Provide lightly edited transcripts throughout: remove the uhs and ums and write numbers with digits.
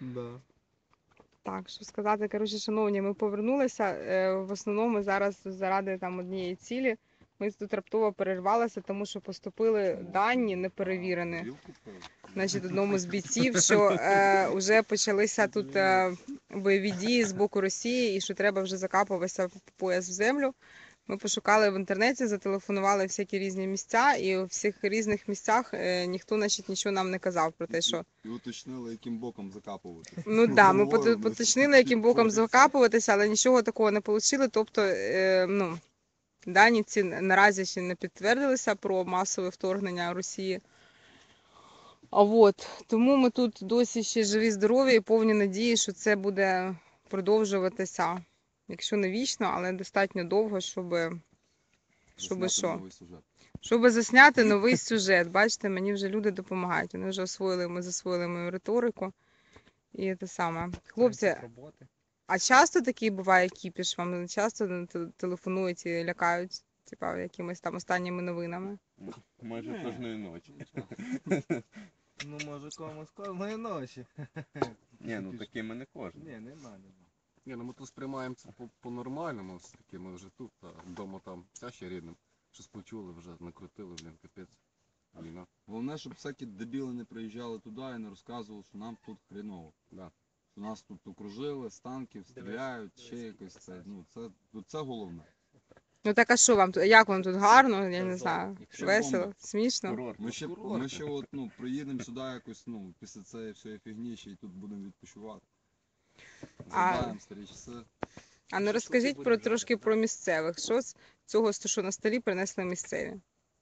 Да. Так, що сказати, коротше, шановні, ми повернулися. В основному зараз заради там однієї цілі. Ми тут раптово перервалися, тому що поступили дані неперевірені. Значить, одному з бійців, що вже почалися тут бойові дії з боку Росії і що треба вже закапуватися по пояс в землю. Ми пошукали в інтернеті, зателефонували всякі різні місця, і у всіх різних місцях ніхто, значить, нічого нам не казав про те, що... І уточнили, яким боком закапувати. Ну так, да, ми поточнили, яким боком закапуватися, але нічого такого не отримали. Тобто, ну, дані ці наразі ще не підтвердилися про масове вторгнення Росії. А от, тому ми тут досі ще живі, здорові і повні надії, що це буде продовжуватися, якщо не вічно, але достатньо довго, щоб що? Щоб засняти новий сюжет. Бачите, мені вже люди допомагають. Вони вже засвоїли мою риторику. І те саме. Хлопці, а часто такий буває кіпіш? Вам часто телефонують і лякають, типа, якимись там останніми новинами? Майже кожної ночі. Ну, може, комусь кожної ночі. Ні, ну такими не кожен. Ні, нема. Ні, ну ми тут сприймаємо це по-нормальному, все-таки ми вже тут, а вдома там тяжче рідним. Щось почули, вже накрутили, блін, капець. Війна. Головне, щоб всякі дебіли не приїжджали туди і не розказували, що нам тут хреново. Да. Що нас тут окружили, з танків, стріляють, ще якось це. Ну, це головне. Ну так а що вам тут? Як вам тут гарно? Я не знаю. Якщо Весело, бомба. смішно? Курорт. Ми ще от, ну, приїдемо сюди якось, ну, після цієї всієї фігні, ще і тут будемо відпочивати. Згадаємо старі часи. А ну розкажіть трошки про місцевих. Що з цього, що на столі принесли місцеві?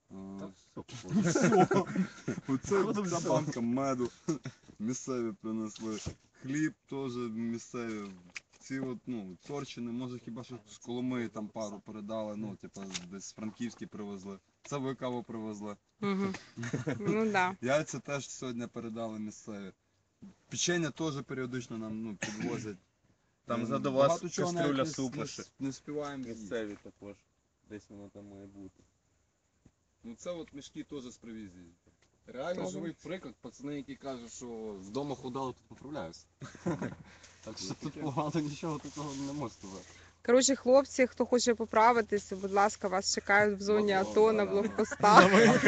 Оце ця банка меду місцеві принесли. Хліб теж місцеві. Ці от, ну, Сорчини, може хіба що з Коломиї там пару передали, ну, типу, десь з Франківські привезли. Це ви каву привезли. Угу. Ну да. Яйця теж сьогодні передали місцеві. Печення теж періодично нам, ну, підвозять. Там за до Багато вас чого кастрюля навіть супу ще. не співаємо. Місцеві також. Десь воно там має бути. Ну це от мішки теж з привізії. Реально Добре. живий приклад, пацани, які кажуть, що з дому худали, тут поправляюся. Так що тут погано нічого такого не можу сказати. Коротше, хлопці, хто хоче поправитися, будь ласка, вас чекають в зоні АТО на блокпостах.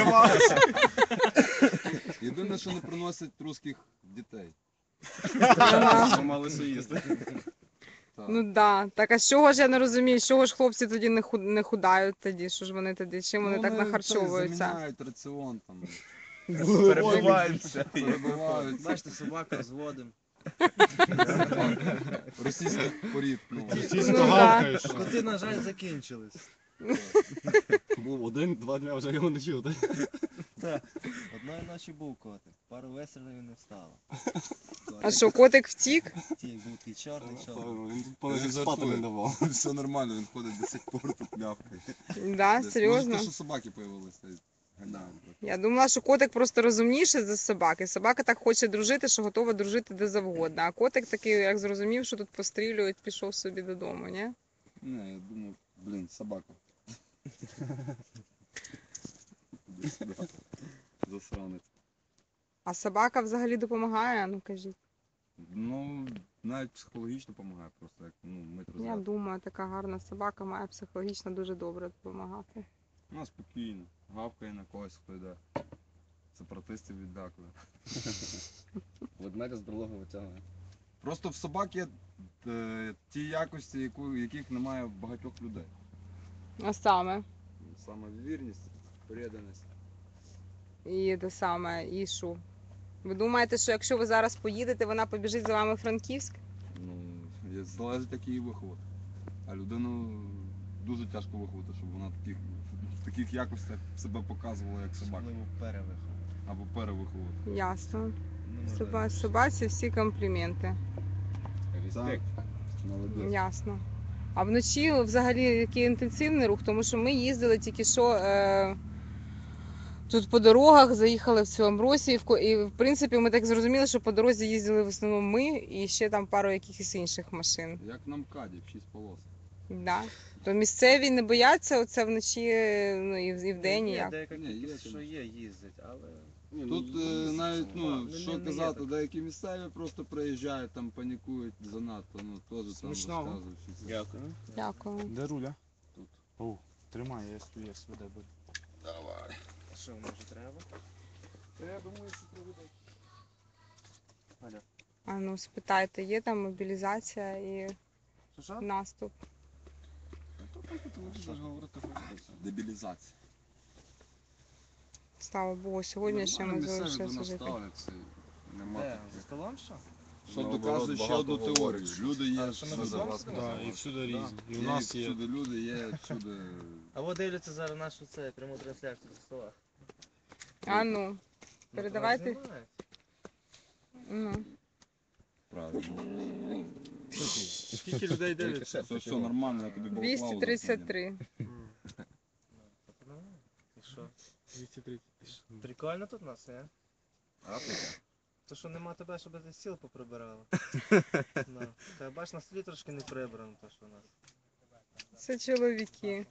Єдине, що не приносять русських дітей. Ага. Мали соїзди. Так. Ну да. Так а з чого ж я не розумію, з чого ж хлопці тоді не худають тоді? Що ж вони тоді? Чим вони так це нахарчовуються? заміняють раціон там. Перебиваємося. Перебиваються. Бачите, собака з водом. Російських порід. Ну. Ну да. Коти, на жаль, закінчились. Був один-два дня вже його не чув, так? Одної ночі був котик. Пару веселів не встало. А що, котик втік? Ті, був такий чорний. Він тут понад спати не давав. Все нормально, він ходить до сих пор тут м'явкає. Да, Десь. серйозно? Може, те, що собаки появилися. Ганяємо. Я думала, що котик просто розумніший за собаки. Собака так хоче дружити, що готова дружити де завгодно. А котик такий, як зрозумів, що тут пострілюють, пішов собі додому, ні? Не, я думаю, блін, собака. Іди сюди. Засранець. А собака взагалі допомагає, ну кажіть. Ну, навіть психологічно допомагає просто, як, ну, мить Я розряд. думаю, така гарна собака має психологічно дуже добре допомагати. Вона спокійно, гавкає на когось, хто йде. Сепаратистів віддякує. Ведмедя з берлоги витягує. Просто в собак є ті якості, яких немає в багатьох людей. А саме. Саме вірність, переданість. І те саме, і що? Ви думаєте, що якщо ви зараз поїдете, вона побіжить за вами в Франківськ? Ну, залежить, як її виховати. А людину дуже тяжко виховати, щоб вона в таких якостях себе показувала, як собака. Особливо перевиховувати. Або перевиховувати. Ясно. Неможливо. Собаці всі компліменти. Так, молодець. Ясно. А вночі взагалі який інтенсивний рух, тому що ми їздили тільки що тут по дорогах, заїхали в цьому Амбросії, і в принципі ми так зрозуміли, що по дорозі їздили в основному ми і ще там пару якихось інших машин. Як на МКАДі, в 6 полос. Да. То місцеві не бояться оце вночі, ну і вдень Є як? деяка Ні, є кількість, там. що є, їздять, але Ні, Тут навіть, ну, не- що не є казати, так. деякі місцеві просто приїжджають, там панікують занадто, ну, теж там Смачного. розказують. що це. Дякую. Дякую. Де руля? Тут. О, тримай, я сведе буду. Давай. Що може треба? Я думаю, що приведе. А ну спитайте, є там мобілізація і Що? наступ? Дебілізація. Слава Богу, сьогодні ще ми Нормально місцеві залишилися до нас жити. ставляться, нема Де? таких. За столом що? Що Наоборот, доказує ще багато одну говорять, теорію. що- Люди є А, що ми всюди. за вас Да, і всюди Да. різні. І у Є нас є. всюди люди, є всюди. А от дивляться зараз нашу це пряму трансляцію за стола. А ну, передавайте. Ну, то вас знімають. Ну. Правильно. Скільки людей дивиться? Все нормально, я тобі балаклаву засуну. 233. Ну, і що? 230. Прикольно тут у нас, не? Африка. То що нема тебе, щоб ти стіл поприбирала. Ну, та бач, на столі трошки не прибрано, то що у нас. Це чоловіки.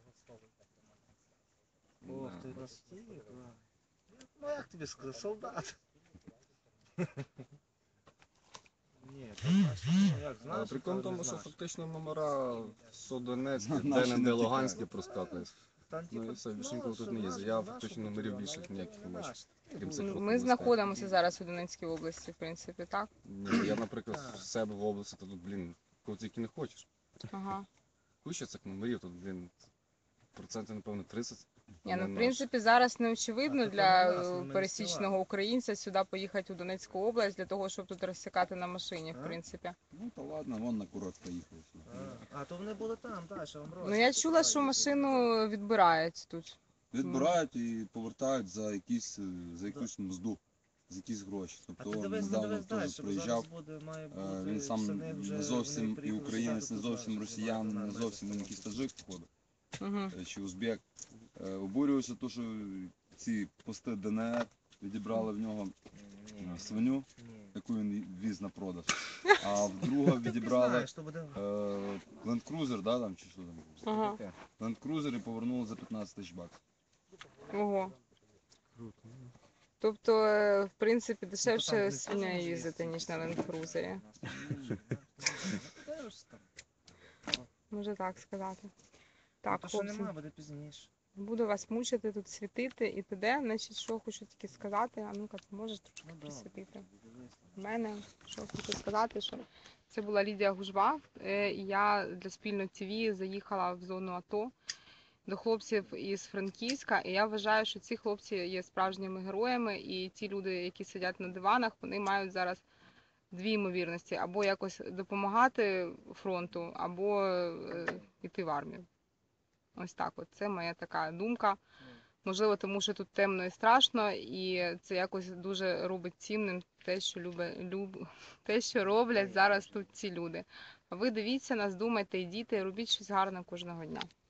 Ох, Да. ти на столі, клас. Ну як тобі сказати, солдат. Ні, то бачиш, ну як, А знаєш, прикол в то тому, не що знаєш. фактично номера Содонецьк, Наші де не не Луганське проскакують. Там, Ну і типу, все, більше ніколи тут що не їздить. наш- Я наш фактично тут номерів була, більших але ніяких не не бачу. наш. Крім цих Ми фотомістів. знаходимося зараз у Донецькій області, в принципі, так? Ні, я, наприклад, Так. в себе в області, то тут, блін, кого тільки не хочеш. Ага. Куча цих номерів, тут, блін, процентів, напевно, 30. Ні, ну не в наш. принципі зараз не очевидно А то для не нас, ну, ми пересічного села. українця сюди поїхати у Донецьку область для того, щоб тут розсікати на машині, в А? принципі. Ну та ладно, вон на курорт поїхали. А то вони були там, так, що вам Ну я чула, що машину відбирають тут. Відбирають і повертають за якусь мзду, за якісь гроші. А Тобто ти он дивись, недавно далі, теж щоб приїжджав. зараз буде, має бути, Він сам пацани вже, не зовсім вони і приїхали українець, не сюди, зовсім туди, росіянин, знімати не на зовсім він мене. якийсь таджик, походу, Угу. чи узбек. Обурювався, то, що ці пости ДНР відібрали в нього Ні, свиню, ні. яку він віз на продаж. А в друга Ти відібрали знаєш, що буде... Land Cruiser, да, там, чи що там? Ага. Таке. Land Cruiser і повернули за 15 тисяч баксів. Ого. Круто. Тобто, в принципі, Ну, то дешевше там свиня не їздити, ніж на ленд-крузері. Подивишся там. Може так сказати. Ну, Так, то що хлопці, нема, буде пізніше. буду вас мучити, тут світити і т.д. Значить, що хочу тільки сказати, а ну-ка, ти можеш трошки Ну, да. присвітити. В мене, що хочу сказати, що це була Лідія Гужва, і я для спільно ТВ заїхала в зону АТО до хлопців із Франківська, і я вважаю, що ці хлопці є справжніми героями, і ті люди, які сидять на диванах, вони мають зараз дві ймовірності: або якось допомагати фронту, або йти в армію. Ось так от, це моя така думка. Можливо, тому що тут темно і страшно, і це якось дуже робить цінним те, що те, що роблять зараз тут ці люди. А ви дивіться нас, думайте, йдіть і робіть щось гарне кожного дня.